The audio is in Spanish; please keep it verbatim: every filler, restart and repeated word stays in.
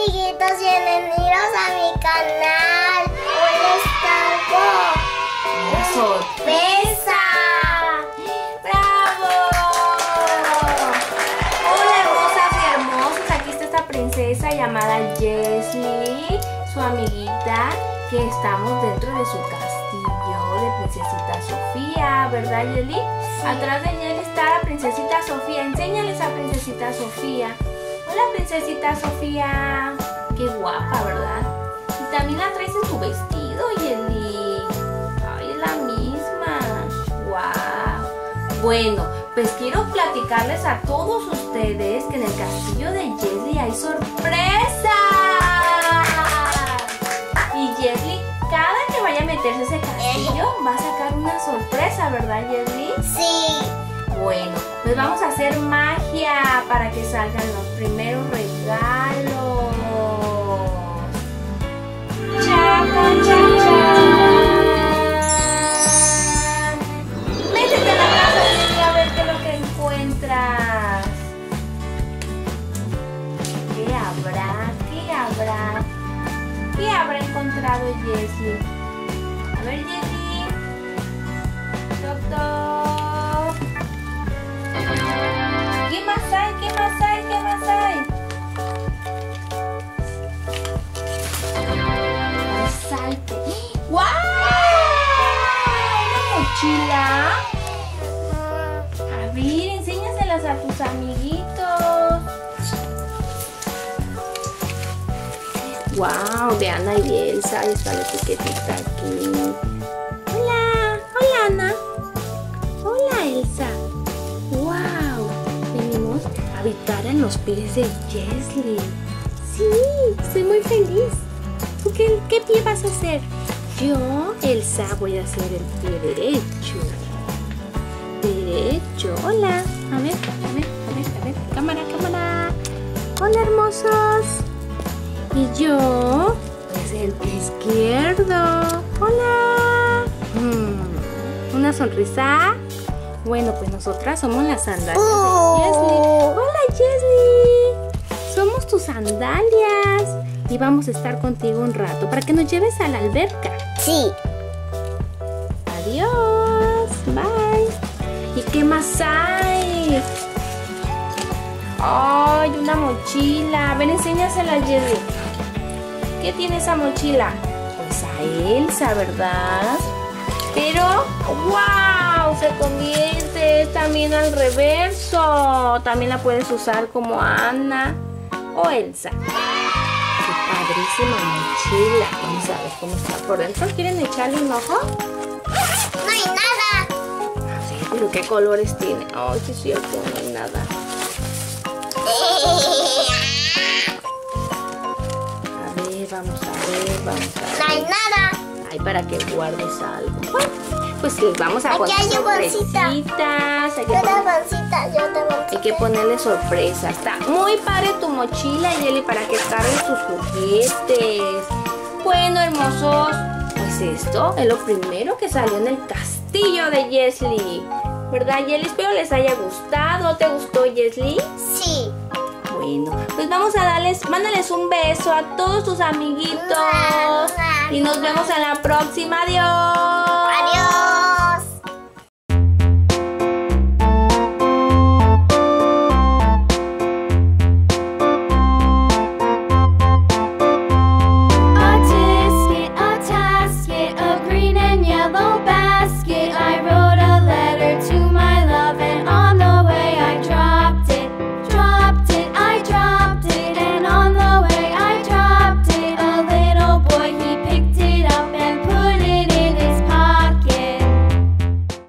amiguitos, bienvenidos a mi canal. Hoy les traigo una sorpresa. ¡Bravo! Hola hermosas y hermosos, aquí está esta princesa llamada Jessie, su amiguita, que estamos dentro de su castillo de Princesita Sofía, ¿verdad, Yeli? Sí. Atrás de Yeli está la Princesita Sofía. Enséñales a Princesita Sofía. Hola, Princesita Sofía. Qué guapa, ¿verdad? Y también la traes en tu vestido, Yeli. Ay, es la misma. Wow. Bueno, pues quiero platicarles a todos ustedes que en el castillo de Jessie hay sorpresa. Y Jessie, cada que vaya a meterse a ese castillo, va a sacar una sorpresa, ¿verdad, Jessie? Sí. Bueno, pues vamos a hacer magia para que salgan los primeros regalos. ¡Chaca, chaca, chaca! Métete en la casa, Jessie, a ver qué es lo que encuentras. ¿Qué habrá? ¿Qué habrá? ¿Qué habrá encontrado Jessie? A ver, Jessie. Doctor. ¿Qué más hay? ¿Qué más hay? ¿Qué más hay? Salte. ¡Wow! ¿Una mochila? A ver, enséñaselas a tus amiguitos. Wow, de Ana y Elsa. Ahí está la etiquetita aquí. Hola, hola Ana. Hola Elsa. Wow, venimos a habitar en los pies de Jessie. Sí, estoy muy feliz. ¿Tú qué, qué pie vas a hacer? Yo, Elsa, voy a hacer el pie derecho. Derecho. Hola. A ver, a ver, a ver, a ver. Cámara, cámara. Hola, hermosos. Y yo voy a hacer el pie izquierdo. Hola. Mm, una sonrisa. Bueno, pues nosotras somos las sandalias oh. de Jessie. Hola, Jessie. Somos tus sandalias. Y vamos a estar contigo un rato para que nos lleves a la alberca. Sí. Adiós. Bye. ¿Y qué más hay? ¡Ay, una mochila! A ver, enséñasela a Jessie. ¿Qué tiene esa mochila? Pues a Elsa, ¿verdad? Pero, ¡wow! Se convierte también al reverso. También la puedes usar como Ana o Elsa. ¡Qué padrísima mochila! Vamos a ver cómo está por dentro. ¿Quieren echarle un ojo? No hay nada. Sí, pero ¿qué colores tiene? Ay, sí es cierto, no hay nada. A ver, vamos a ver, vamos a ver. No hay nada. Ay, para que guardes algo. Bueno, pues les vamos a Aquí poner hay sorpresitas. Hay que, Yo poner, de bolsita, yo de bolsita. hay que ponerle sorpresas. Está muy padre tu mochila, Yeli, para que cargues tus juguetes. Bueno, hermosos, pues esto es lo primero que salió en el castillo de Jessie. ¿Verdad, Yeli? Espero les haya gustado. ¿Te gustó, Jessie? Sí. Bueno, pues vamos a darles, mándales un beso a todos tus amiguitos. Y nos vemos en la próxima. Adiós.